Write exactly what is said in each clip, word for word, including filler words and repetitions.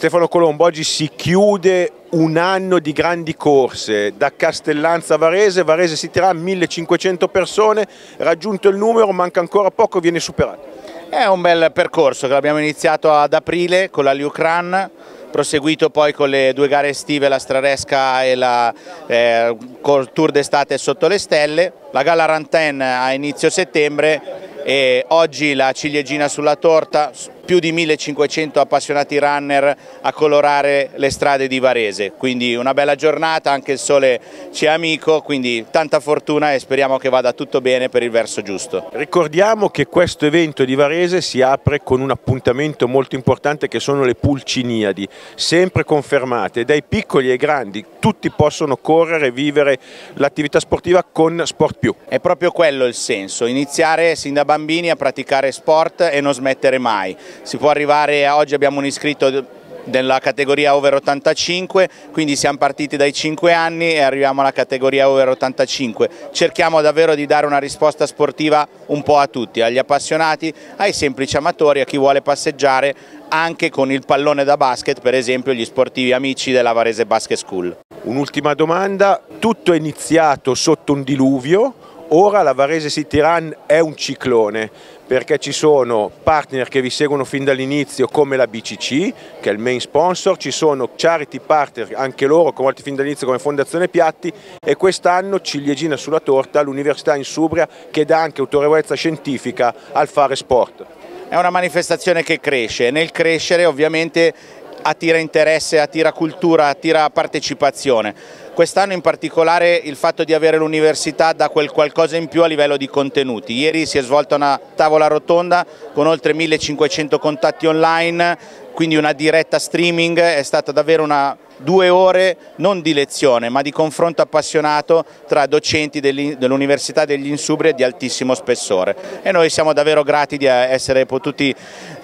Stefano Colombo, oggi si chiude un anno di grandi corse, da Castellanza a Varese, Varese City Run, millecinquecento persone, raggiunto il numero, manca ancora poco, viene superato. È un bel percorso che abbiamo iniziato ad aprile con la Luke Run, proseguito poi con le due gare estive, la Straresca e la eh, Tour d'estate sotto le stelle, la Gala Rantain a inizio settembre e oggi la ciliegina sulla torta, più di millecinquecento appassionati runner a colorare le strade di Varese, quindi una bella giornata, anche il sole ci è amico, quindi tanta fortuna e speriamo che vada tutto bene per il verso giusto. Ricordiamo che questo evento di Varese si apre con un appuntamento molto importante che sono le Pulciniadi, sempre confermate, dai piccoli ai grandi, tutti possono correre e vivere l'attività sportiva con Sport Più. È proprio quello il senso, iniziare sin da bambini a praticare sport e non smettere mai. Si può arrivare, oggi abbiamo un iscritto nella categoria over ottantacinque, quindi siamo partiti dai cinque anni e arriviamo alla categoria over ottantacinque. Cerchiamo davvero di dare una risposta sportiva un po' a tutti, agli appassionati, ai semplici amatori, a chi vuole passeggiare, anche con il pallone da basket, per esempio gli sportivi amici della Varese Basket School. Un'ultima domanda, tutto è iniziato sotto un diluvio, ora la Varese City Run è un ciclone, perché ci sono partner che vi seguono fin dall'inizio come la B C C, che è il main sponsor, ci sono charity partner, anche loro coinvolti fin dall'inizio come Fondazione Piatti, e quest'anno ciliegina sulla torta l'Università Insubria che dà anche autorevolezza scientifica al fare sport. È una manifestazione che cresce, nel crescere ovviamente attira interesse, attira cultura, attira partecipazione. Quest'anno in particolare il fatto di avere l'università dà quel qualcosa in più a livello di contenuti. Ieri si è svolta una tavola rotonda con oltre millecinquecento contatti online, quindi una diretta streaming, è stata davvero una due ore non di lezione ma di confronto appassionato tra docenti dell'Università degli Insubri di altissimo spessore e noi siamo davvero grati di essere potuti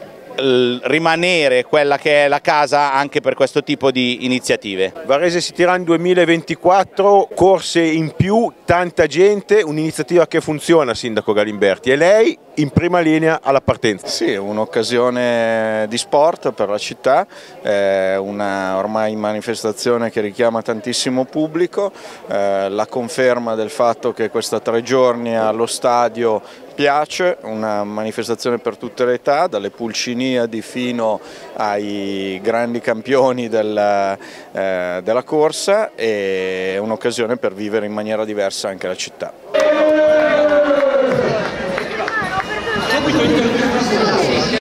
rimanere quella che è la casa anche per questo tipo di iniziative. Varese City Run duemilaventiquattro, corse in più, tanta gente, un'iniziativa che funziona, Sindaco Galimberti, e lei in prima linea alla partenza. Sì, un'occasione di sport per la città, è una ormai manifestazione che richiama tantissimo pubblico, eh, la conferma del fatto che questa tre giorni allo stadio piace, una manifestazione per tutte le età, dalle Pulciniadi fino ai grandi campioni della, eh, della corsa, e un'occasione per vivere in maniera diversa anche la città.